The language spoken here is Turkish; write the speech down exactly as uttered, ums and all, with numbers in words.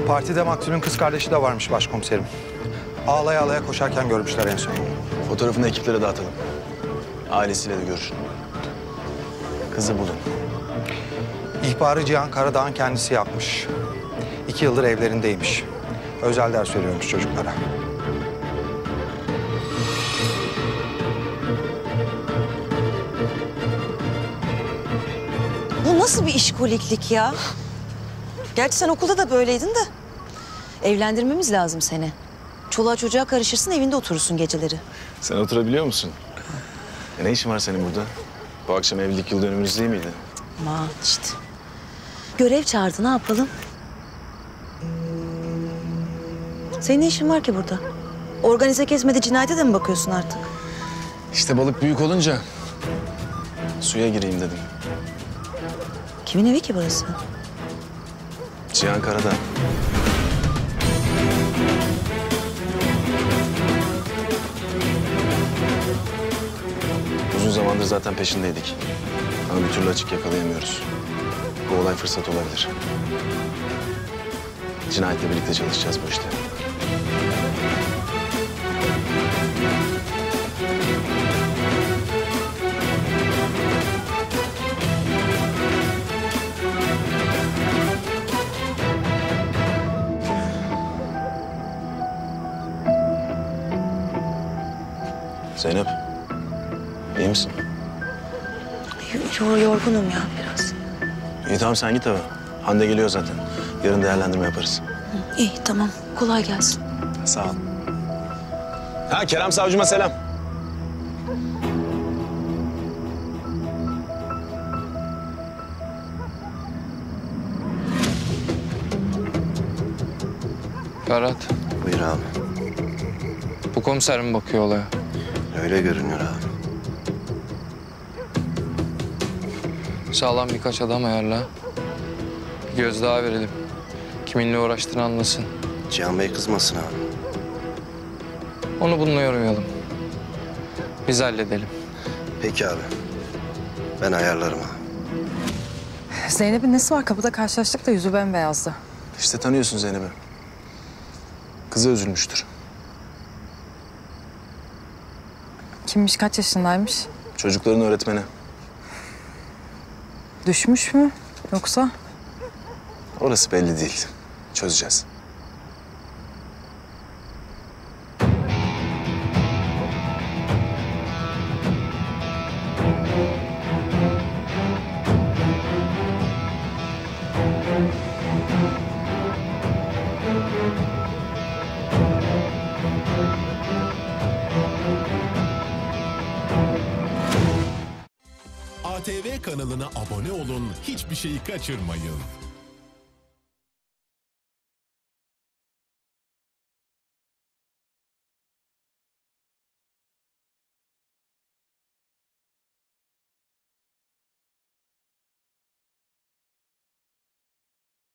Partide maktulün kız kardeşi de varmış başkomiserim. Ağlaya ağlaya koşarken görmüşler en son. Fotoğrafını ekiplere dağıtalım. Ailesiyle de görüşün. Kızı bulun. İhbarı Cihan Karadağ'ın kendisi yapmış. İki yıldır evlerindeymiş. Özel ders veriyormuş çocuklara. Bu nasıl bir işkoliklik ya? Gerçi sen okulda da böyleydin de. Evlendirmemiz lazım seni. Çoluğa çocuğa karışırsın, evinde oturursun geceleri. Sen oturabiliyor musun? E ne işin var senin burada? Bu akşam evlilik yıl dönümümüz değil miydi? Aman işte. Görev çağırdı, ne yapalım? Senin ne işin var ki burada? Organize kesmede cinayete de mi bakıyorsun artık? İşte balık büyük olunca suya gireyim dedim. Kimin evi ki burası? Cihan Karadağ. Uzun zamandır zaten peşindeydik. Ama bir türlü açık yakalayamıyoruz. Bu olay fırsat olabilir. Cinayetle birlikte çalışacağız bu işte. Zeynep, iyi misin? Yo yorgunum ya biraz. İyi tamam sen git eve. Hande geliyor zaten. Yarın değerlendirme yaparız. İyi tamam, kolay gelsin. Sağ ol. Ha Kerem Savcıma selam. Ferhat, Buyur abi. bu komiser mi bakıyor olaya? Öyle görünüyor abi. Sağlam birkaç adam ayarla. Bir göz daha verelim. Kiminle uğraştığını anlasın. Cihan Bey kızmasın abi. Onu bununla yormayalım. Biz halledelim. Peki abi. Ben ayarlarım abi. Zeynep'in nesi var? Kapıda karşılaştık da yüzü bembeyazdı. İşte tanıyorsun Zeynep'i. Kızı üzülmüştür. Kimmiş, kaç yaşındaymış? Çocukların öğretmeni. Düşmüş mü yoksa? Orası belli değil. Çözeceğiz. A T V kanalına abone olun, hiçbir şeyi kaçırmayın.